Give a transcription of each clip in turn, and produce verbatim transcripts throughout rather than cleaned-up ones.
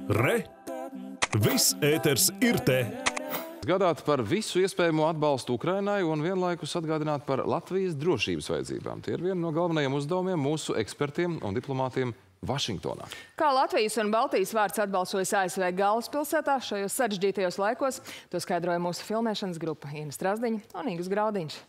Re! Viss ēters ir te! Gādāt par visu iespējamo atbalstu Ukrainai un vienlaikus atgādināt par Latvijas drošības vajadzībām. Tie ir viena no galvenajiem uzdevumiem mūsu ekspertiem un diplomātiem Vašingtonā. Kā Latvijas un Baltijas vārds atbalsojas A S V galvaspilsētā šajos sarežģītajos laikos, to skaidroja mūsu filmēšanas grupa Ina Strazdiņa un Ingus Graudiņš.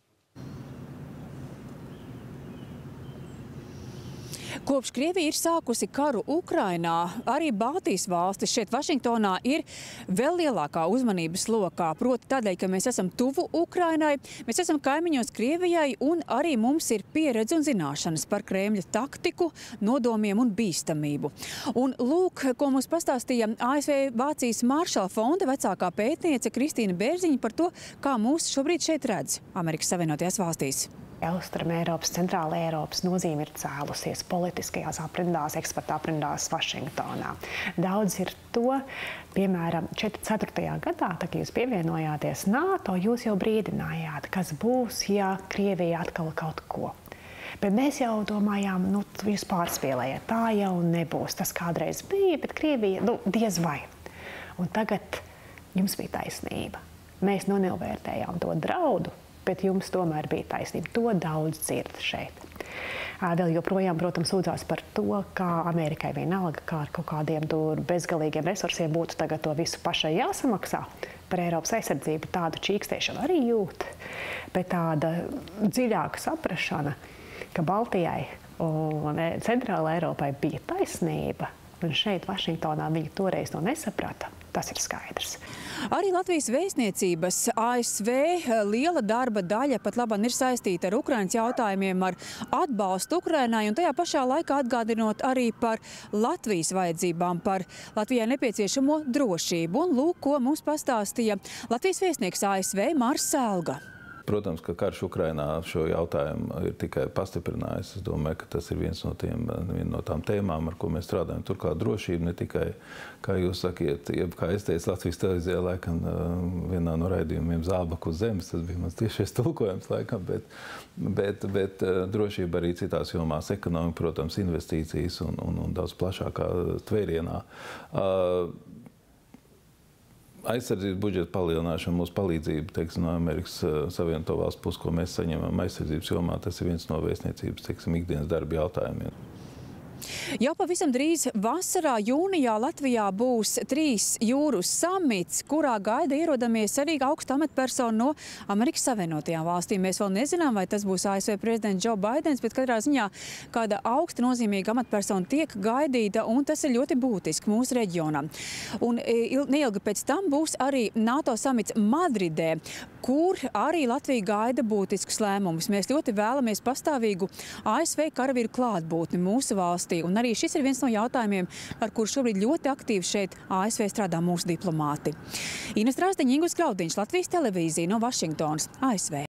Kopš Krievija ir sākusi karu Ukrainā, arī Baltijas valstis šeit Vašingtonā ir vēl lielākā uzmanības lokā. Proti tādēļ, ka mēs esam tuvu Ukrainai, mēs esam kaimiņos Krievijai un arī mums ir pieredze un zināšanas par Kremļa taktiku, nodomiem un bīstamību. Un lūk, ko mums pastāstīja A S V Vācijas Maršala fonda vecākā pētniece Kristīna Bērziņa par to, kā mūs šobrīd šeit redz Amerikas Savienotajās valstīs. Austrum Eiropas, Centrāla Eiropas nozīme ir cēlusies politiskajās aprindās, eksperta aprindās Vašingtonā. Daudz ir to, piemēram, četrdesmit ceturtajā gadā, tā kā jūs pievienojāties NATO, jūs jau brīdinājāt, kas būs, ja Krievija atkal kaut ko. Bet mēs jau domājām, nu, jūs pārspēlējat, tā jau nebūs. Tas kādreiz bija, bet Krievija, nu, diez vai. Un tagad jums bija taisnība. Mēs nonovērtējām to draudu, bet jums tomēr bija taisnība. To daudz dzird šeit. Vēl joprojām, protams, sūdzās par to, kā Amerikai vienalga, kā ar kaut kādiem tur bezgalīgiem resursiem būtu tagad to visu pašai jāsamaksā. Par Eiropas aizsardzību tādu čīkstēšanu arī jūt, bet tāda dziļāka saprašana, ka Baltijai un Centrāla Eiropai bija taisnība, un šeit Vašingtonā viņi toreiz to nesaprata. Tas ir skaidrs. Arī Latvijas vēstniecības A S V liela darba daļa pat labāk ir saistīta ar Ukrainas jautājumiem, ar atbalstu Ukrainai un tajā pašā laikā atgādinot arī par Latvijas vajadzībām, par Latvijai nepieciešamo drošību. Un lūk, ko mums pastāstīja Latvijas vēstnieks A S V Mārs Selga. Protams, ka karš Ukrainā šo jautājumu ir tikai pastiprinājis. Es domāju, ka tas ir viens no, tiem, viena no tām tēmām, ar ko mēs strādājam. Turklāt drošība ne tikai, kā jūs sakiet, jeb, kā es teicu, Latvijas televīzijā, laikam, vienā no raidījumiem Zābaku uz zemes, tas bija mans tiešais tulkojums, laikam, bet, bet, bet drošība arī citās jomās, ekonomika, protams, investīcijas un, un, un daudz plašākā tvērienā. Uh, Aizsardzības budžeta palielināšana, mūsu palīdzība, teiksim, no Amerikas Savienoto Valstu puses, ko mēs saņemam aizsardzības jomā, tas ir viens no vēstniecības, teiksim, ikdienas darba jautājumiem. Jau pavisam drīz vasarā, jūnijā Latvijā būs trīs jūru samits, kurā gaida ierodamies arī augsta amatpersona no Amerikas Savienotajām valstīm. Mēs vēl nezinām, vai tas būs A S V prezidents Joe Baidens, bet katrā ziņā kāda augsta nozīmīga amatpersona tiek gaidīta, un tas ir ļoti būtiski mūsu reģionam. Un neilgi pēc tam būs arī NATO samits Madridē, kur arī Latvija gaida būtiskus lēmumus. Mēs ļoti vēlamies pastāvīgu A S V karavīru klātbūtni mūsu valstī. Un arī šis ir viens no jautājumiem, ar kur šobrīd ļoti aktīvi šeit A S V strādā mūsu diplomāti. Ina Strazdiņa, Ingus Graudiņš, Latvijas televīzija no Vašingtonas, A S V.